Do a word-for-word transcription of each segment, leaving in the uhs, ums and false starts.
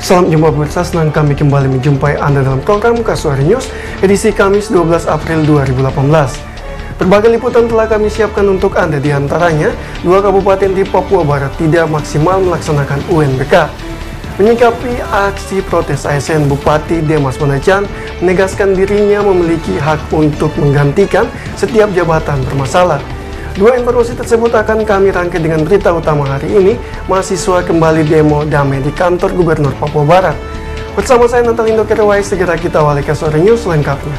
Salam jumpa pemirsa, senang kami kembali menjumpai Anda dalam program Kasuari News edisi Kamis dua belas April dua ribu delapan belas. Berbagai liputan telah kami siapkan untuk Anda, diantaranya dua kabupaten di Papua Barat tidak maksimal melaksanakan U N B K. Menyikapi aksi protes A S N, Bupati Demas Manajan menegaskan dirinya memiliki hak untuk menggantikan setiap jabatan bermasalah. Dua informasi tersebut akan kami rangkai dengan berita utama hari ini. Mahasiswa kembali demo damai di kantor Gubernur Papua Barat. Bersama saya Natalindo Kerwai, segera kita awali Kasuari News lengkapnya.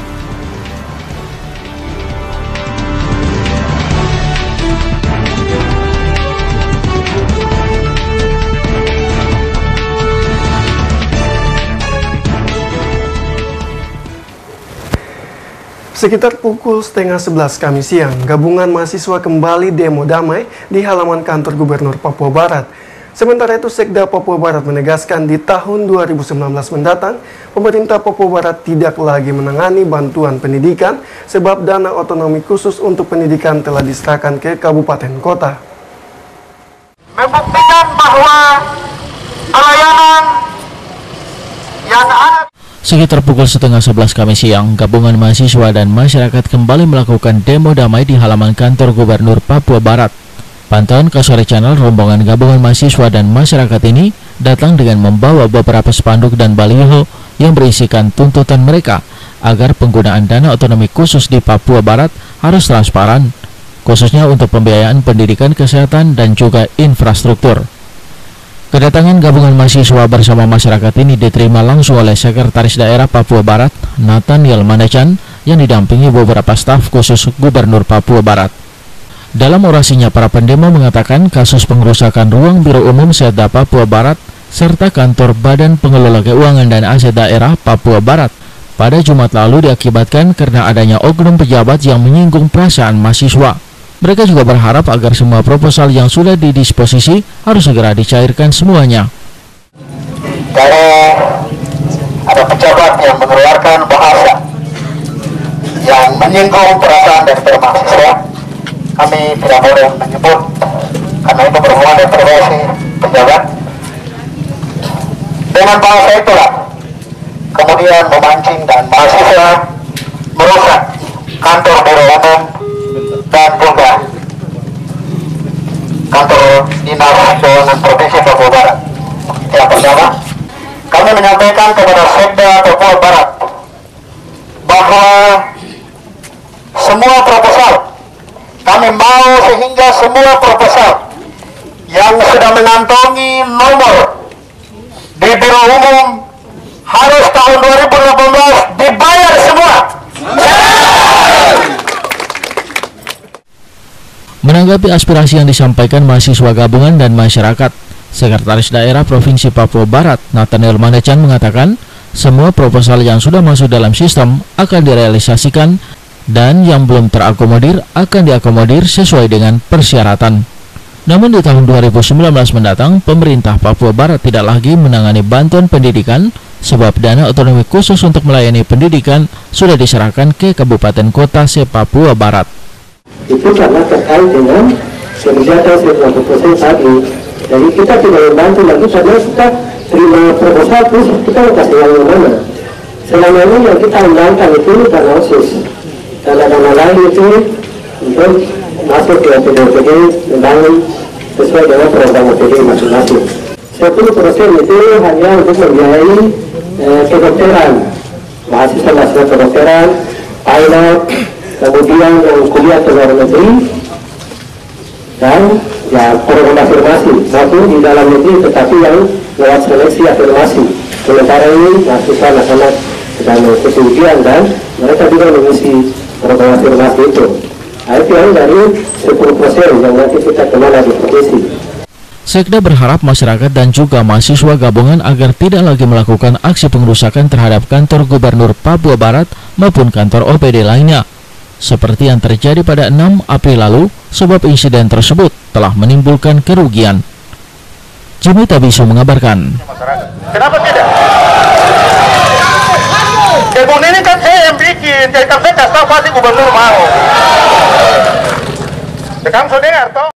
Sekitar pukul setengah sebelas Kamis siang, gabungan mahasiswa kembali demo damai di halaman kantor Gubernur Papua Barat. Sementara itu, Sekda Papua Barat menegaskan di tahun dua ribu sembilan belas mendatang, pemerintah Papua Barat tidak lagi menangani bantuan pendidikan sebab dana otonomi khusus untuk pendidikan telah diserahkan ke kabupaten kota. Membuktikan bahwa pelayanan yang ada. Sekitar pukul setengah sebelas Kamis siang, gabungan mahasiswa dan masyarakat kembali melakukan demo damai di halaman kantor Gubernur Papua Barat. Pantauan Kasuari Channel, rombongan gabungan mahasiswa dan masyarakat ini datang dengan membawa beberapa spanduk dan baliho yang berisikan tuntutan mereka agar penggunaan dana otonomi khusus di Papua Barat harus transparan, khususnya untuk pembiayaan pendidikan, kesehatan, dan juga infrastruktur. Kedatangan gabungan mahasiswa bersama masyarakat ini diterima langsung oleh Sekretaris Daerah Papua Barat, Nathaniel Manajan, yang didampingi beberapa staf khusus Gubernur Papua Barat. Dalam orasinya, para pendemo mengatakan kasus pengerusakan ruang Biro Umum Setda Papua Barat serta kantor Badan Pengelola Keuangan dan Aset Daerah Papua Barat pada Jumat lalu diakibatkan karena adanya oknum pejabat yang menyinggung perasaan mahasiswa. Mereka juga berharap agar semua proposal yang sudah didisposisi harus segera dicairkan semuanya. Kalau ada pejabat yang mengeluarkan bahasa yang menyinggung perasaan dari mahasiswa, kami tidak boleh menyebut karena itu berhubungan dengan profesi pejabat. Dengan bahasa itulah kemudian memancing dan mahasiswa merusak kantor Biro Umum dan juga kantor Dinas Keuangan Provinsi Papua Barat. Yang pertama, kami menyampaikan kepada Sekda Papua Barat bahwa semua proposal, kami mau sehingga semua proposal yang sudah mengantongi nomor di Biro Umum harus tahun dua ribu delapan belas dibayar semua. Menanggapi aspirasi yang disampaikan mahasiswa gabungan dan masyarakat, Sekretaris Daerah Provinsi Papua Barat, Nathaniel Manajan, mengatakan semua proposal yang sudah masuk dalam sistem akan direalisasikan dan yang belum terakomodir akan diakomodir sesuai dengan persyaratan. Namun di tahun dua ribu sembilan belas mendatang, pemerintah Papua Barat tidak lagi menangani bantuan pendidikan sebab dana otonomi khusus untuk melayani pendidikan sudah diserahkan ke kabupaten kota se-Papua Barat. Itu karena terkait dengan kebijakan sembilan puluh persen tadi. Jadi kita tidak membantu lagi karena kita terima proposal terus kita mau kasih yang mana. Selama ini yang kita andalkan itu dana OSIS, dana-dana lain itu untuk masuk ke O P D O P D membangun sesuai dengan program O P D masing-masing. sepuluh persen itu hanya untuk membiayai eh, kedokteran, mahasiswa-mahasiswa kedokteran, pilot, kemudian yang kuliah ke luar negeri, dan ya program afirmasi maupun di dalam negeri tetapi yang lewat seleksi afirmasi. Sementara ini mahasiswa anak-anak sedang mengikuti ujian dan mereka juga mengisi program afirmasi itu. Nah, itu yang dari sepuluh persen yang nanti kita kemana di provinsi. Sekda berharap masyarakat dan juga mahasiswa gabungan agar tidak lagi melakukan aksi pengerusakan terhadap kantor Gubernur Papua Barat maupun kantor O P D lainnya, seperti yang terjadi pada enam April lalu, sebab insiden tersebut telah menimbulkan kerugian. Jimmy Tabiso mengabarkan. Kenapa tidak? Kebun ini kan saya yang bikin, jadi kan saya kasih tahu pasti gubernur mau. Sekarang sudah dengar toh?